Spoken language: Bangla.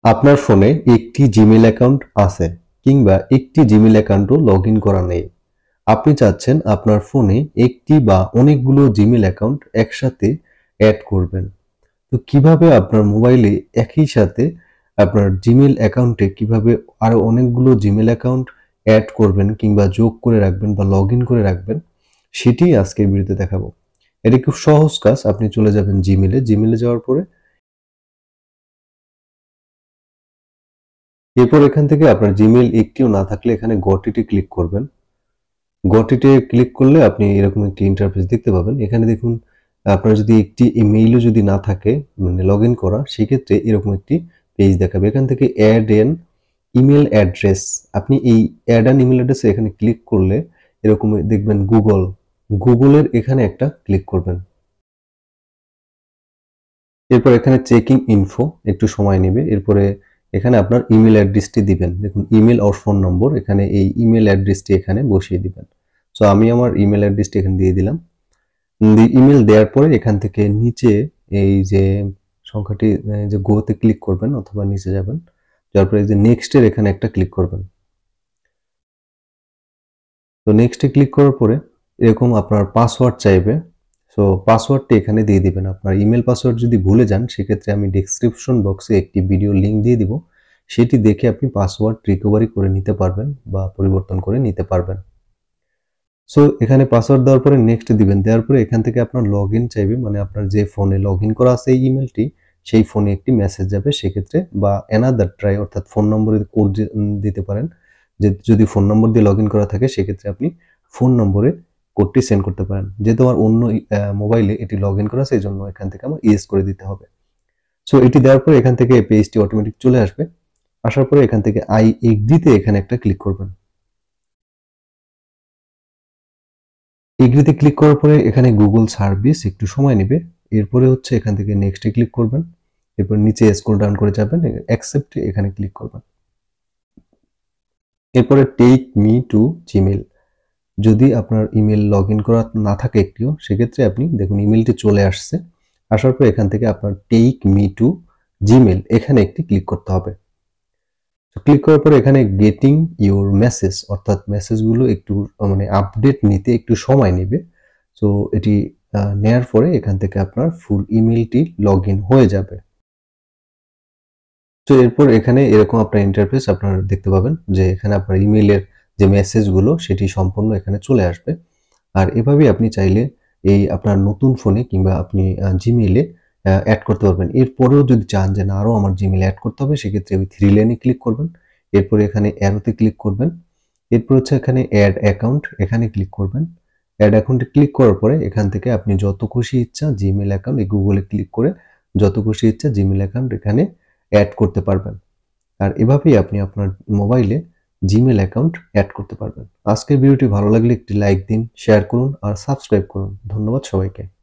আপনার ফোনে একটি জিমেইল অ্যাকাউন্ট আছে কিংবা একটি জিমেইল অ্যাকাউন্টও লগইন করা নেই। আপনি চাচ্ছেন আপনার ফোনে একটি বা অনেকগুলো জিমেইল অ্যাকাউন্ট একসাথে অ্যাড করবেন। তো কিভাবে আপনার মোবাইলে একই সাথে আপনার জিমেইল অ্যাকাউন্টে কিভাবে আরো অনেকগুলো জিমেইল অ্যাকাউন্ট অ্যাড করবেন কিংবা যোগ করে রাখবেন বা লগইন করে রাখবেন, সেটিই আজকের ভিডিওতে দেখাবো। এটা খুব সহজ কাজ। আপনি চলে যাবেন জিমেইলে যাওয়ার পরে এরপর এখান থেকে আপনার জিমেইল একটিও না থাকলে এখানে গট ইটে ক্লিক করবেন। গট ইটে ক্লিক করলে আপনি এরকম একটি ইন্টারফেস দেখতে পাবেন। এখানে দেখুন, আপনার যদি একটি ইমেইলও যদি না থাকে মানে লগইন করা, সেক্ষেত্রে এরকম একটি পেজ দেখাবে। এখান থেকে অ্যাড এন ইমেল অ্যাড্রেস, আপনি এই অ্যাড অ্যান ইমেল অ্যাড্রেসে এখানে ক্লিক করলে এরকম দেখবেন গুগলের এখানে একটা ক্লিক করবেন। এরপর এখানে চেকিং ইনফো একটু সময় নেবে। এরপরে এখানে আপনার ইমেল অ্যাড্রেসটি দিবেন। দেখুন, ইমেল অর ফোন নম্বর, এখানে এই ইমেল অ্যাড্রেসটি এখানে বসিয়ে দিবেন। সো আমি আমার ইমেল অ্যাড্রেসটি এখানে দিয়ে দিলাম। ইমেল দেওয়ার পরে এখান থেকে নিচে এই যে সংখ্যাটি যে গোতে ক্লিক করবেন অথবা নিচে যাবেন, যাওয়ার পরে এই যে নেক্সট এর এখানে একটা ক্লিক করবেন। তো নেক্সটে ক্লিক করার পরে এরকম আপনার পাসওয়ার্ড চাইবে। সো পাসওয়ার্ডটি এখানে দিয়ে দিবেন। আপনার ইমেল পাসওয়ার্ড যদি ভুলে যান, সেক্ষেত্রে আমি ডেসক্রিপশন বক্সে একটি ভিডিও লিঙ্ক দিয়ে দিব। সেটি দেখে আপনি পাসওয়ার্ড রিকভারি করে নিতে পারবেন বা পরিবর্তন করে নিতে পারবেন। সো এখানে পাসওয়ার্ড দেওয়ার পরে নেক্সট দিবেন। দেওয়ার পরে এখান থেকে আপনার লগইন চাইবে, মানে আপনার যে ফোনে লগইন করা আছে এই ইমেলটি, সেই ফোনে একটি মেসেজ যাবে সেক্ষেত্রে, বা অ্যানাদার ট্রাই অর্থাৎ ফোন নম্বরে কোড দিতে পারেন। যে যদি ফোন নম্বর দিয়ে লগইন করা থাকে সেক্ষেত্রে আপনি ফোন নম্বরে কোডটি সেন্ড করতে পারেন। যেহেতু আমার অন্য মোবাইলে এটি লগইন করা আছে, এই জন্য এখান থেকে আমার ইয়েস করে দিতে হবে। সো এটি দেওয়ার পরে এখান থেকে পেজটি অটোমেটিক চলে আসবে। আসার পরে এখান থেকে আই এগ্রিতে এখানে একটা ক্লিক করবেন। এগ্রিতে ক্লিক করার পরে এখানে গুগল সার্ভিস একটু সময় নেবে। এরপরে হচ্ছে এখান থেকে নেক্সটে ক্লিক করবেন। এরপর নিচে স্ক্রল ডাউন করে যাবেন, অ্যাকসেপ্ট এখানে ক্লিক করবেন। এরপরে টেক মি টু জিমেইল, যদি আপনার ইমেল লগইন করা না থাকে একটিও, সেক্ষেত্রে আপনি দেখুন ইমেলটি চলে আসছে। আসার পর এখান থেকে আপনার টেক মি টু জিমেইল এখানে একটি ক্লিক করতে হবে। ক্লিক করার পরে এখানে গেটিং ইউর মেসেজ, অর্থাৎ মেসেজগুলো একটু মানে আপডেট নিতে একটু সময় নেবে। সো এটি নেয়ার পরে এখান থেকে আপনার ফুল ইমেলটি লগইন হয়ে যাবে। তো এরপর এখানে এরকম আপনার ইন্টারফেস আপনারা দেখতে পাবেন, যে এখানে আপনার ইমেইলের যে মেসেজগুলো সেটি সম্পূর্ণ এখানে চলে আসবে। আর এভাবেই আপনি চাইলে এই আপনার নতুন ফোনে কিংবা আপনি জিমেইলে অ্যাড করতে পারবেন। এরপরেও যদি চান যে না আরো আমার জিমেইলে অ্যাড করতে হবে, সেক্ষেত্রে ওই থ্রি লাইনে ক্লিক করবেন। এরপরে এখানে অ্যারোতে ক্লিক করবেন। এরপর হচ্ছে এখানে অ্যাড অ্যাকাউন্ট, এখানে ক্লিক করবেন। অ্যাড অ্যাকাউন্টে ক্লিক করার পরে এখান থেকে আপনি যত খুশি ইচ্ছা জিমেইল অ্যাকাউন্ট এই গুগলে ক্লিক করে যত খুশি ইচ্ছা জিমেইল অ্যাকাউন্ট এখানে অ্যাড করতে পারবেন। আর এভাবেই আপনি আপনার মোবাইলে জিমেইল অ্যাকাউন্ট অ্যাড করতে পারবেন। আজকের ভিডিওটি ভালো লাগলে একটি লাইক দিন, শেয়ার করুন আর সাবস্ক্রাইব করুন। ধন্যবাদ সবাইকে।